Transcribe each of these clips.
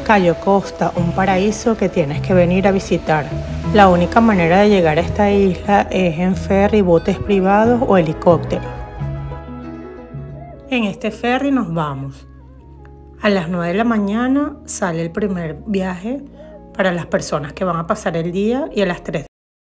Cayo Costa, un paraíso que tienes que venir a visitar. La única manera de llegar a esta isla es en ferry, botes privados o helicópteros. En este ferry nos vamos. A las 9 de la mañana sale el primer viaje para las personas que van a pasar el día y a las 3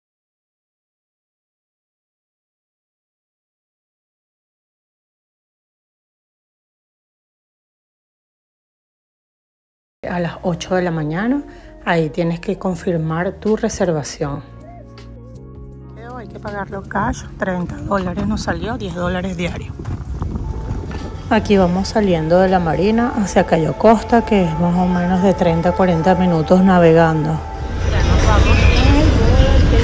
a las 8 de la mañana, ahí tienes que confirmar tu reservación. Hay que pagarlo cash, $30 nos salió, $10 diario. Aquí vamos saliendo de la marina hacia Cayo Costa, que es más o menos de 30 a 40 minutos navegando. Ya nos vamos en el bote.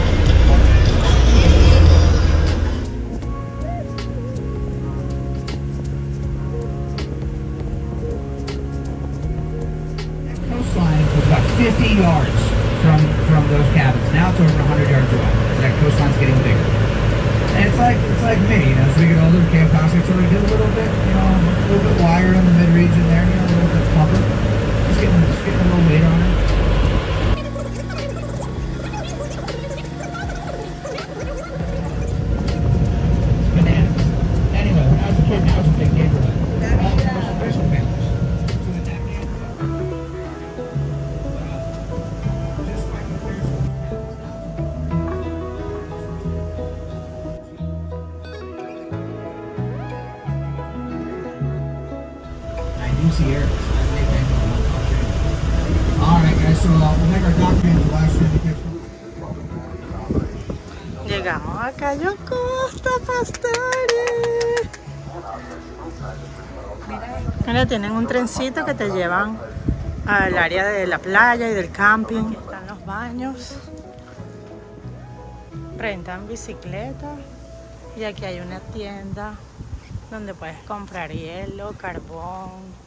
Coastline was about 50 yards from those cabins. Now it's over 100 yards away. That coastline's getting bigger. And it's like me, you know, as we get older, Camp Costco sort of get a little bit, you know, a little bit wider in the mid-region there, you know, a little bit plumper. Just getting a little weight on it. Bananas. Anyway, when I was a kid, now it's a big neighborhood. All the commercial families. So in that neighborhood, just like the Clearsville. Sierras. Alright guys, so we'll make our document the last indication. Llegamos a Cayo Costa, pastores. Mira, tienen un trencito que te llevan al área de la playa y del camping. Aquí están los baños. Rentan bicicleta. Y aquí hay una tienda donde puedes comprar hielo, carbón,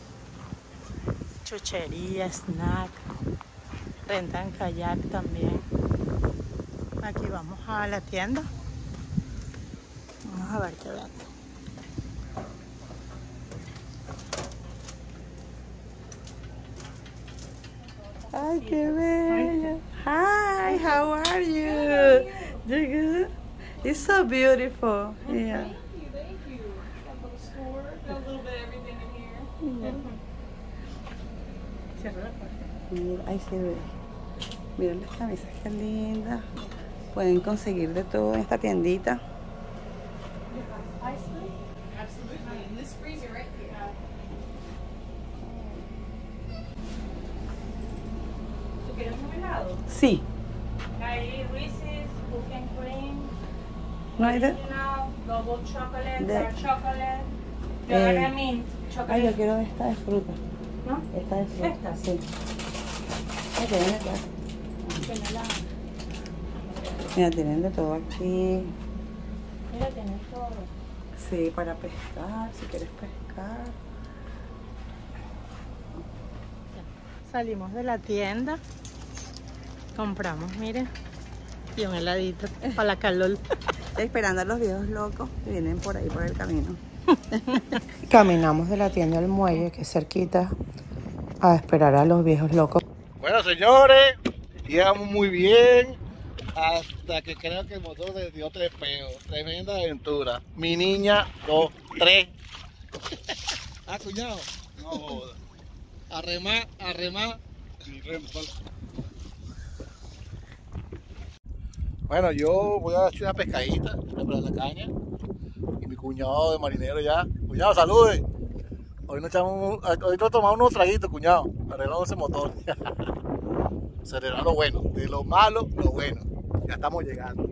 chuchería, snack. Rentan kayak también. Aquí vamos a la tienda. Vamos a ver qué venden. Ay, qué bello. Hi, how are you? You good? It's so beautiful. Yeah. Thank you. Got a little store, got a little bit of everything in here. Mira, ahí se ve. Miren las camisas que lindas. Pueden conseguir de todo en esta tiendita. Absolutely. In this freezer right here. ¿Tú quieres un helado? Sí. Hay Reese's, Cook and Cream, No hay de... original, double chocolate, De- dark chocolate. Yo agarré mint Ay, chocolate. yo quiero esta de fruta. ¿No? Esta de fruta. ¿Esta? Sí. Ay, que viene acá. Mira, tienen de todo aquí. Mira, tienes todo. Sí, para pescar, si quieres pescar. Salimos de la tienda. Compramos, miren. Y un heladito para la calor. Estoy esperando a los viejos locos que vienen por ahí por el camino. Caminamos de la tienda al muelle, que es cerquita, a esperar a los viejos locos. Bueno, señores, llegamos muy bien hasta que creo que el motor le dio 3 peos. Tremenda aventura. Mi niña, 2, 3. Ah, cuñado. No joda. Arremá. Y remo. Bueno, yo voy a hacer una pescadita, preparar la caña. Y mi cuñado de marinero ya. Cuñado, salude. Hoy nos tomamos unos traguitos, cuñado. Arreglamos ese motor. Acelerar lo bueno. De lo malo, lo bueno. Ya estamos llegando.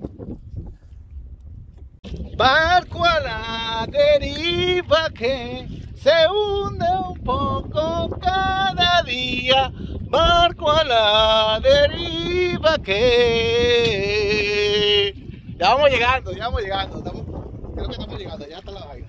Barco a la deriva que se hunde un poco cada día. Barco a la deriva que... Ya vamos llegando. Creo que estamos llegando, ya está la vaina.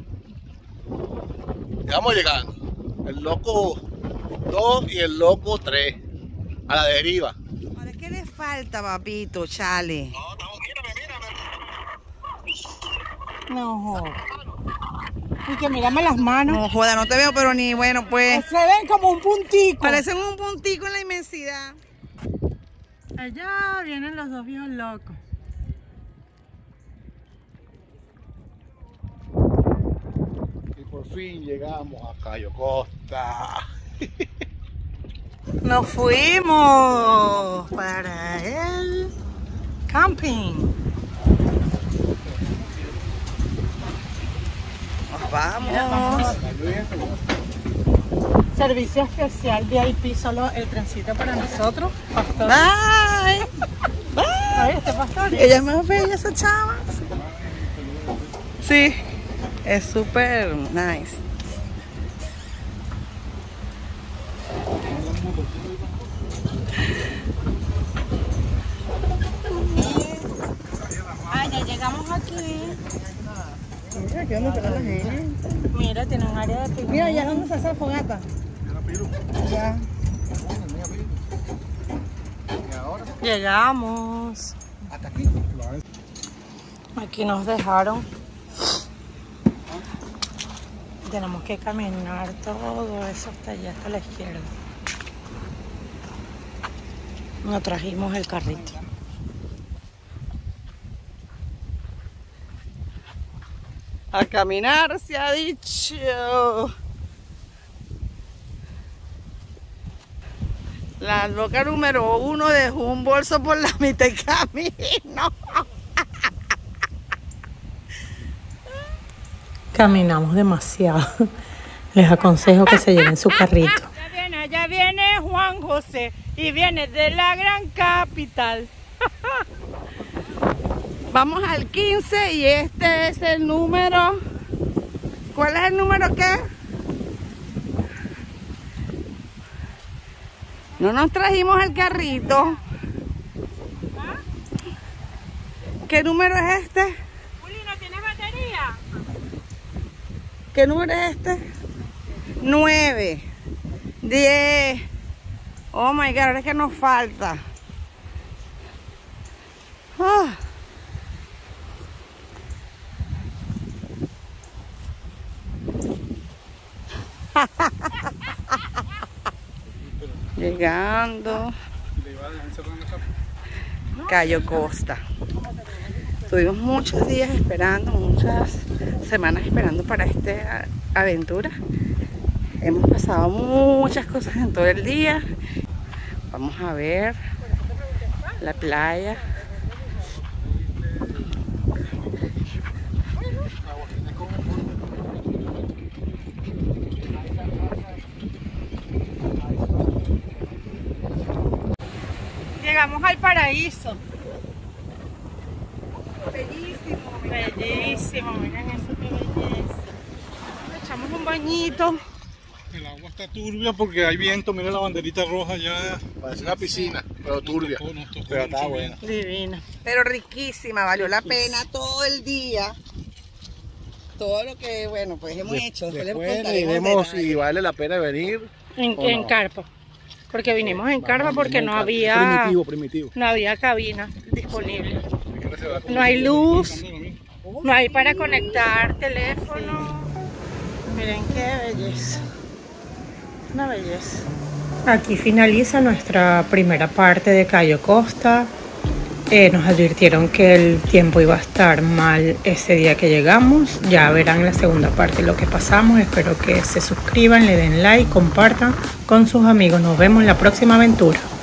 Ya vamos llegando. El loco 2 y el loco 3. A la deriva. Ahora, ¿qué le falta, papito, chale? No, estamos, mírame. No, Y que mírame las manos. No joda, no te veo, pero ni bueno, pues. Se ven como un puntico. Parecen un puntico en la inmensidad. Allá vienen los dos viejos locos. Y por fin llegamos a Cayo Costa. Nos fuimos para el camping. Nos vamos. Servicio especial VIP, solo el trencito para nosotros. Pastor. Bye. Ay, este pastor. Ella es más bella, esa chava. Sí, es súper nice. Ah, ya llegamos aquí. Mira, aquí donde está la gente. Mira, tiene un área de picnic. Mira, ya vamos a hacer fogata. Ya. Llegamos. Hasta aquí. Aquí nos dejaron. Tenemos que caminar todo eso hasta allá, hasta la izquierda. Nos trajimos el carrito. A caminar se ha dicho. La loca número 1 dejó un bolso por la mitad del camino. Caminamos demasiado. Les aconsejo que se lleven su carrito. Ya viene Juan José y viene de la gran capital. Vamos al 15 y este es el número. ¿Cuál es el número qué? No nos trajimos el carrito. ¿Qué número es este? Juli, ¿no tienes batería? ¿Qué número es este? 9, 10. Oh my God, ahora es que nos falta. Ah. Llegando. Cayo Costa. Tuvimos muchos días esperando, muchas semanas esperando para esta aventura. Hemos pasado muchas cosas en todo el día. Vamos a ver la playa. Llegamos al paraíso. Bellísimo, bellísimo. Miren eso, qué belleza. Le echamos un bañito. El agua está turbia porque hay viento, mira la banderita roja ya. Parece una piscina, pero turbia. Pero está buena. Divina. Pero riquísima, valió la pena todo el día. Todo lo que, bueno, pues hemos hecho. Después veremos si vale la pena venir. En carpa. Porque vinimos en carpa porque no había Primitivo. no había cabina disponible. No hay luz, no hay para conectar teléfono. Miren qué belleza. Una belleza. Aquí finaliza nuestra primera parte de Cayo Costa. Nos advirtieron que el tiempo iba a estar mal ese día que llegamos. Ya verán la segunda parte lo que pasamos. Espero que se suscriban, le den like, compartan con sus amigos. Nos vemos en la próxima aventura.